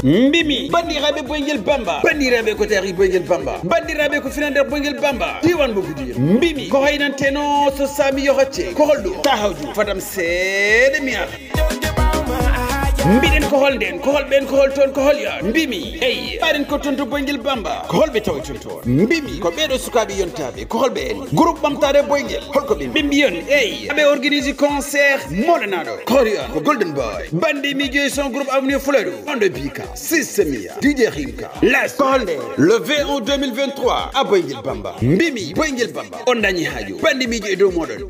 mbimi bandiraɓe boygel bamba bandiraɓe ko tari boygel bamba bandiraɓe ko finander boygel bamba diwan bo gudir mbimi ko haynanteno so sami yo hacce ko holɗo tahawju fadam seeɗa mi ara mbiɗen ko holden ko holɓen ko hol toon ko holya mbimi eyi ɓaɗen ko toon to boygel bamba ko holɓe tawa toon toon mbimi ko ɓeɗo sukaɓe yontaɓe ko holɓe en groupe ɓamtare boygel holko ɓe ɓe mbiyon eyi aɓe organise concert moɗanaɗo ko holya ko golden boy bandi mijoyi son groupe avenue fuladu onɗo bika systemia dj rinka las ko holde le 20 août 2023 a boygel bamba mbimi boygel bamba on dañi haaju bandi mijo e dow moɗon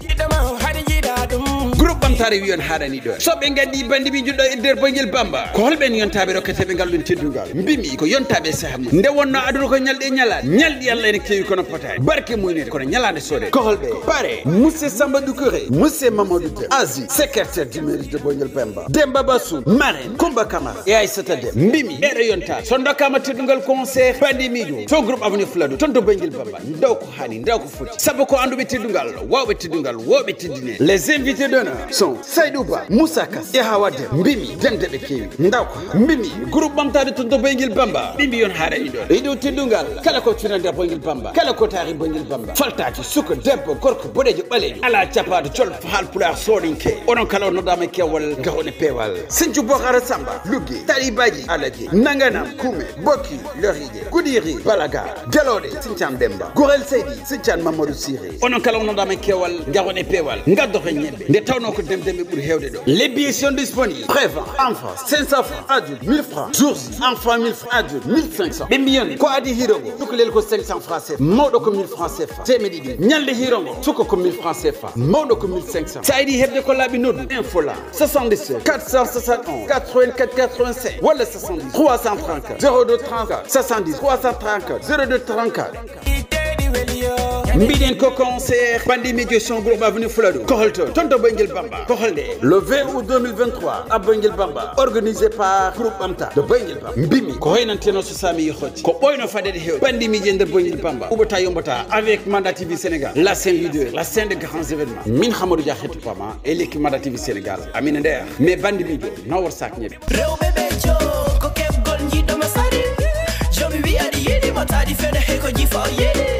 groupe ɓamtare wiyon haɗani ɗon soɓe gandi bandi mijoɗo e nder boygel bamba ko holɓen yontaɓe rokketeɓe ngal ɗum teddugal mbimi ko yontaɓe saaha mum nde wonno aduna ko ñalɗi e ñalade ñalɗi Allah ene kewi kono potani barke muynede kono ñalade soode ko holɓe pare monsieur Samba Doucouré monsieur Mamadou Dem Azi secrétaire du mairie de boygel bamba Demba Bassou marraine Coumba Camara e Aissata Dem mbimi ɓeɗo yontaɓe so dokkama teddugal concert bandi mijo to groupe avenue Fuladu toon to boygel bamba ndaw ko hani ndaw ko foti saabu ko anduɓe teddugal wawɓe teddugal woɓe teddine les invités d'honneur sont Saydou Ba Moussa Kass e Hawa Dem mbimi dendeɓe kewi ndaw ko mbimi groupe ɓamtade toon to boygel bamba ɓimbi yon haɗani ɗon e dow teddungal kala ko finande boygel bamba kala ko taari boygel bamba faltaki suka debbo gorko boɗejo ɓalejo ala capade col haal pulaar soɗinke onon kala o noddama kewwal gahone peewal Sinthiou Bokara Samba Lugge talibaji alaji nanganam Kume Bokki Loride Goudiri Balaga Gelode Sinthiane Demba Gorel Seydi Sinthiane Mamadou Siré onon kala o noddama kewwal gahone peewal gaddoto ñebbe nde tawno ko demdemɓe ɓuuri hewde ɗo les billets sont disponibles prévent enfant 500 francs adulte 1000 francs jours enfant 1000 francs adulte 1500 ɓe mbiyoni ko adi hirogo cukalel ko 500 francs CFA mawɗo ko 1000 francs CFA temedde ɗiɗi ñalde hirogo suka ko 1000 francs CFA mawɗo ko 1500 sa yiɗi hebde ko laaɓi noddu info la 77 471 84 85 walla 70 334 02 34 70 334 02 34 mbiɗen ko concert bandi mijo son groupe avenue Fuladu ko holto toon to boygel bamba ko holde le 20 août 2023 a boygel bamba organisé par groupe ɓamta de boygel bamba mbimi ko hoynanteno so sami yohoti ko ɓoyno faɗede hewde bandi mijo nder boygel bamba uɓota yombata avec Manda TV Sénégal la scène leader la scène de grands événements min Hamadou Dia hettupama e l'équipe Manda TV Sénégal amina nder mais bandi mijo nawor sak ñebe rewɓe ɓejo ko keɓgol jiɗɗoma sari jomi wiyaɗi yiɗima taɗi fene he ko jifa yiɗi